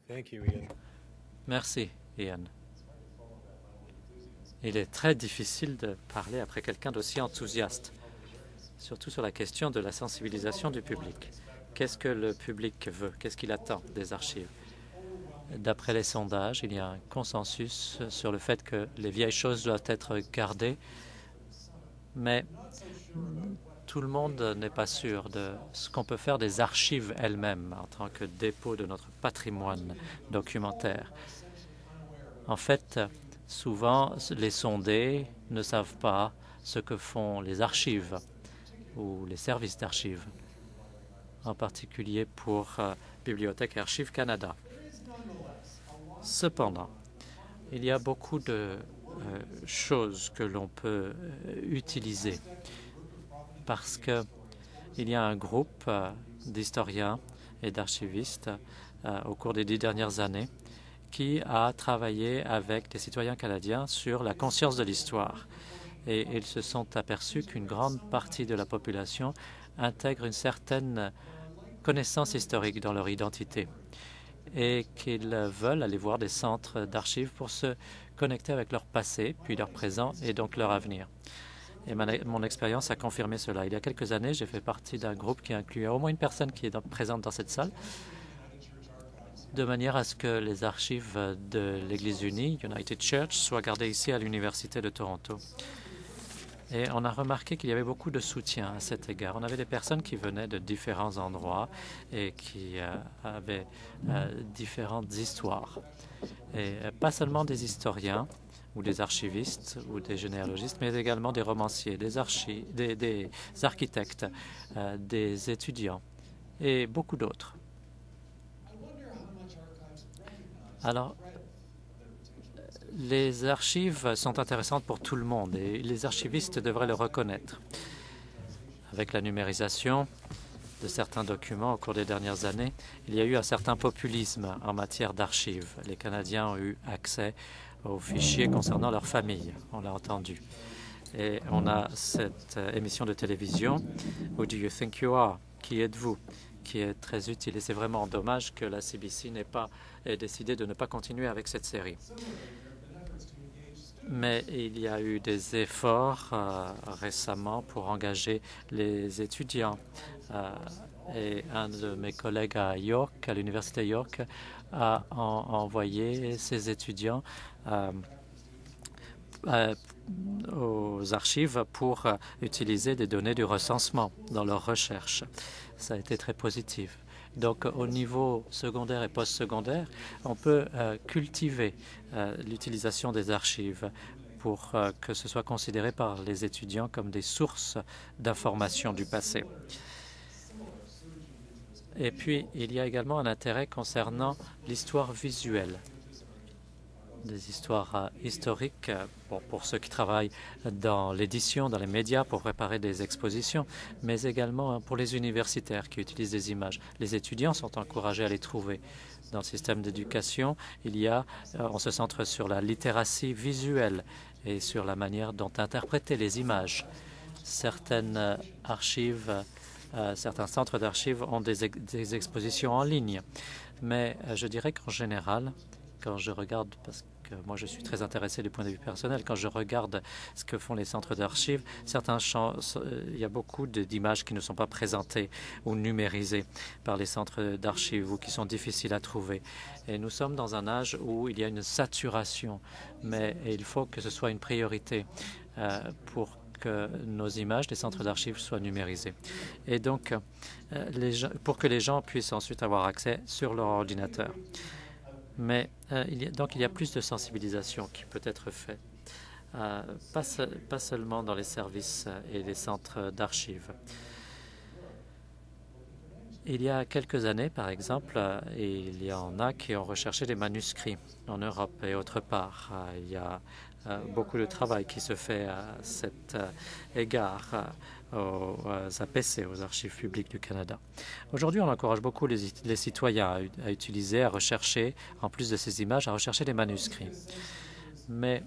Merci, Ian. Il est très difficile de parler après quelqu'un d'aussi enthousiaste, surtout sur la question de la sensibilisation du public. Qu'est-ce que le public veut? Qu'est-ce qu'il attend des archives? D'après les sondages, il y a un consensus sur le fait que les vieilles choses doivent être gardées, mais tout le monde n'est pas sûr de ce qu'on peut faire des archives elles-mêmes en tant que dépôt de notre patrimoine documentaire. En fait, souvent, les sondés ne savent pas ce que font les archives ou les services d'archives, en particulier pour Bibliothèque et Archives Canada. Cependant, il y a beaucoup de choses que l'on peut utiliser parce qu'il y a un groupe d'historiens et d'archivistes au cours des 10 dernières années qui a travaillé avec des citoyens canadiens sur la conscience de l'histoire. Et ils se sont aperçus qu'une grande partie de la population intègre une certaine connaissance historique dans leur identité et qu'ils veulent aller voir des centres d'archives pour se connecter avec leur passé, puis leur présent et donc leur avenir. Et mon expérience a confirmé cela. Il y a quelques années, j'ai fait partie d'un groupe qui incluait au moins une personne qui est présente dans cette salle, de manière à ce que les archives de l'Église unie, United Church, soient gardées ici à l'Université de Toronto. Et on a remarqué qu'il y avait beaucoup de soutien à cet égard. On avait des personnes qui venaient de différents endroits et qui avaient différentes histoires. Et pas seulement des historiens ou des archivistes ou des généalogistes, mais également des romanciers, des architectes, des étudiants et beaucoup d'autres. Alors, les archives sont intéressantes pour tout le monde et les archivistes devraient le reconnaître. Avec la numérisation de certains documents au cours des dernières années, il y a eu un certain populisme en matière d'archives. Les Canadiens ont eu accès aux fichiers concernant leur famille, on l'a entendu. Et on a cette émission de télévision, Who do you think you are? Qui êtes-vous? Qui est très utile. Et c'est vraiment dommage que la CBC ait décidé de ne pas continuer avec cette série. Mais il y a eu des efforts récemment pour engager les étudiants. Et un de mes collègues à York, à l'Université York, a envoyé ses étudiants aux archives pour utiliser des données du recensement dans leurs recherches. Ça a été très positif. Donc, au niveau secondaire et post-secondaire, on peut cultiver l'utilisation des archives pour que ce soit considéré par les étudiants comme des sources d'informations du passé. Et puis, il y a également un intérêt concernant l'histoire visuelle, des histoires historiques pour ceux qui travaillent dans l'édition, dans les médias, pour préparer des expositions, mais également pour les universitaires qui utilisent des images. Les étudiants sont encouragés à les trouver. Dans le système d'éducation, on se centre sur la littératie visuelle et sur la manière dont interpréter les images. Certaines archives, certains centres d'archives ont des expositions en ligne, mais je dirais qu'en général, quand je regarde, parce que moi je suis très intéressé du point de vue personnel, quand je regarde ce que font les centres d'archives, il y a beaucoup d'images qui ne sont pas présentées ou numérisées par les centres d'archives ou qui sont difficiles à trouver. Et nous sommes dans un âge où il y a une saturation, mais il faut que ce soit une priorité pour que nos images des centres d'archives soient numérisées. Et donc, pour que les gens puissent ensuite avoir accès sur leur ordinateur. Mais il y a plus de sensibilisation qui peut être faite, pas seulement dans les services et les centres d'archives. Il y a quelques années, par exemple, il y en a qui ont recherché des manuscrits en Europe et autre part. Il y a beaucoup de travail qui se fait à cet égard aux APC, aux Archives publiques du Canada. Aujourd'hui, on encourage beaucoup les citoyens à utiliser, à rechercher, en plus de ces images, à rechercher des manuscrits. Mais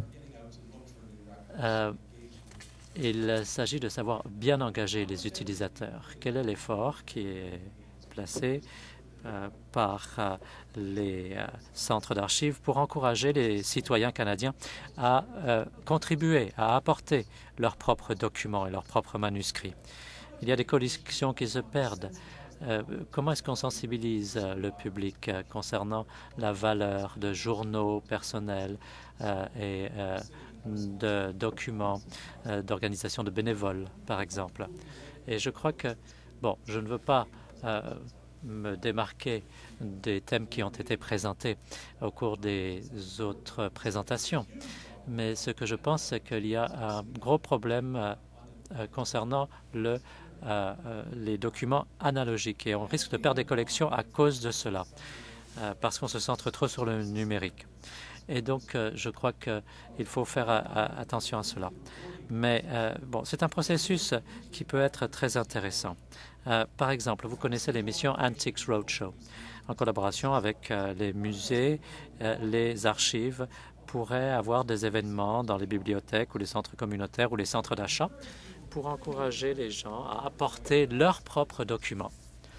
il s'agit de savoir bien engager les utilisateurs. Quel est l'effort qui est placé par les centres d'archives pour encourager les citoyens canadiens à contribuer, à apporter leurs propres documents et leurs propres manuscrits. Il y a des collections qui se perdent. Comment est-ce qu'on sensibilise le public concernant la valeur de journaux personnels et de documents d'organisations de bénévoles, par exemple? Et je crois que, bon, je ne veux pas me démarquer des thèmes qui ont été présentés au cours des autres présentations, mais ce que je pense, c'est qu'il y a un gros problème concernant les documents analogiques et on risque de perdre des collections à cause de cela, parce qu'on se centre trop sur le numérique. Et donc, je crois qu'il faut faire attention à cela. Mais bon, c'est un processus qui peut être très intéressant. Par exemple, vous connaissez l'émission Antiques Roadshow. En collaboration avec les musées, les archives pourraient avoir des événements dans les bibliothèques ou les centres communautaires ou les centres d'achat pour encourager les gens à apporter leurs propres documents.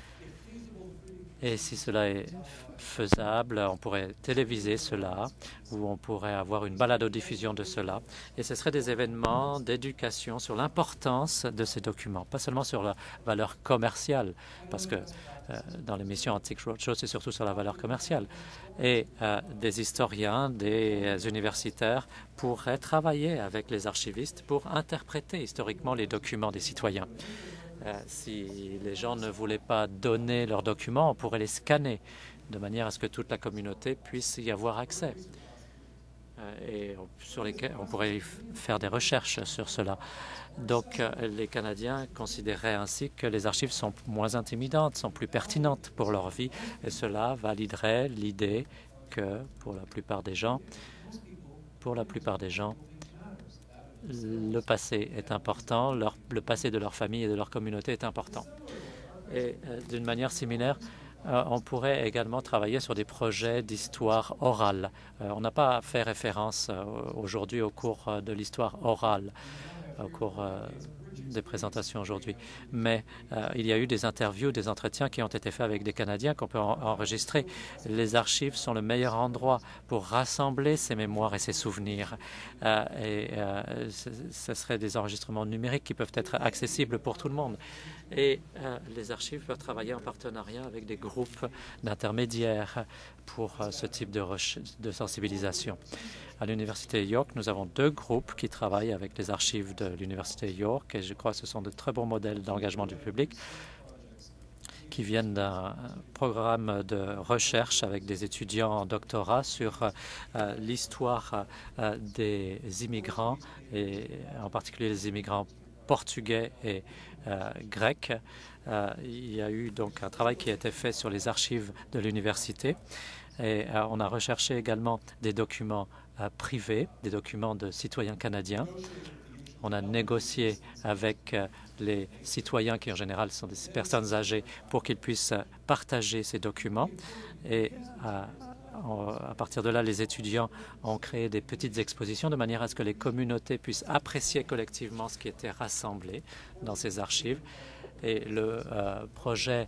Et si cela est faisable, on pourrait téléviser cela ou on pourrait avoir une balado-diffusion de cela. Et ce seraient des événements d'éducation sur l'importance de ces documents, pas seulement sur la valeur commerciale, parce que dans l'émission Antiques Roadshow, c'est surtout sur la valeur commerciale. Et des historiens, des universitaires pourraient travailler avec les archivistes pour interpréter historiquement les documents des citoyens. Si les gens ne voulaient pas donner leurs documents, on pourrait les scanner de manière à ce que toute la communauté puisse y avoir accès. Et sur lesquels on pourrait faire des recherches sur cela. Donc, les Canadiens considéraient ainsi que les archives sont moins intimidantes, sont plus pertinentes pour leur vie, et cela validerait l'idée que, pour la plupart des gens, le passé est important, le passé de leur famille et de leur communauté est important. Et d'une manière similaire, on pourrait également travailler sur des projets d'histoire orale. On n'a pas fait référence aujourd'hui au cours de l'histoire orale, au cours des présentations aujourd'hui. Mais il y a eu des interviews, des entretiens qui ont été faits avec des Canadiens qu'on peut enregistrer. Les archives sont le meilleur endroit pour rassembler ces mémoires et ces souvenirs. Ce serait des enregistrements numériques qui peuvent être accessibles pour tout le monde. Et les archives peuvent travailler en partenariat avec des groupes d'intermédiaires pour ce type de sensibilisation. À l'Université de York, nous avons 2 groupes qui travaillent avec les archives de l'Université de York et je crois que ce sont de très bons modèles d'engagement du public qui viennent d'un programme de recherche avec des étudiants en doctorat sur l'histoire des immigrants et en particulier les immigrants portugais et grecs. Il y a eu donc un travail qui a été fait sur les archives de l'université et on a recherché également des documents privés, des documents de citoyens canadiens. On a négocié avec les citoyens qui en général sont des personnes âgées pour qu'ils puissent partager ces documents et à partir de là, les étudiants ont créé des petites expositions de manière à ce que les communautés puissent apprécier collectivement ce qui était rassemblé dans ces archives. Et le projet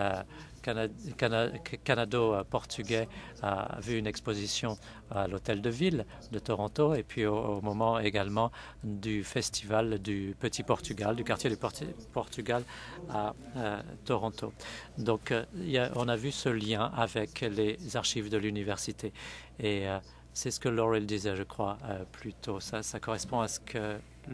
canado-portugais a vu une exposition à l'Hôtel de Ville de Toronto et puis au moment également du festival du Petit Portugal, du quartier du Portugal à Toronto. Donc on a vu ce lien avec les archives de l'université et c'est ce que Laurel disait, je crois, plus tôt. Ça correspond à ce que...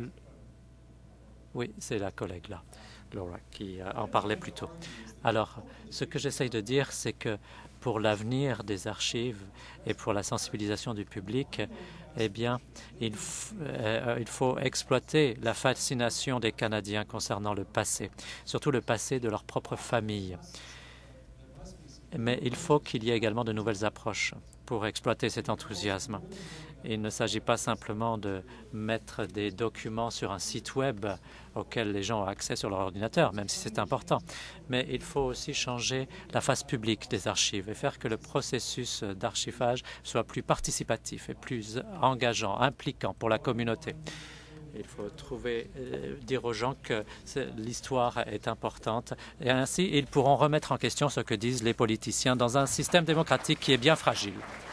Oui, c'est la collègue là, Laura, qui en parlait plus tôt. Alors, ce que j'essaye de dire, c'est que pour l'avenir des archives et pour la sensibilisation du public, eh bien, il faut exploiter la fascination des Canadiens concernant le passé, surtout le passé de leur propre famille. Mais il faut qu'il y ait également de nouvelles approches pour exploiter cet enthousiasme. Il ne s'agit pas simplement de mettre des documents sur un site web auquel les gens ont accès sur leur ordinateur, même si c'est important. Mais il faut aussi changer la face publique des archives et faire que le processus d'archivage soit plus participatif et plus engageant, impliquant pour la communauté. Il faut dire aux gens que l'histoire est importante et ainsi ils pourront remettre en question ce que disent les politiciens dans un système démocratique qui est bien fragile.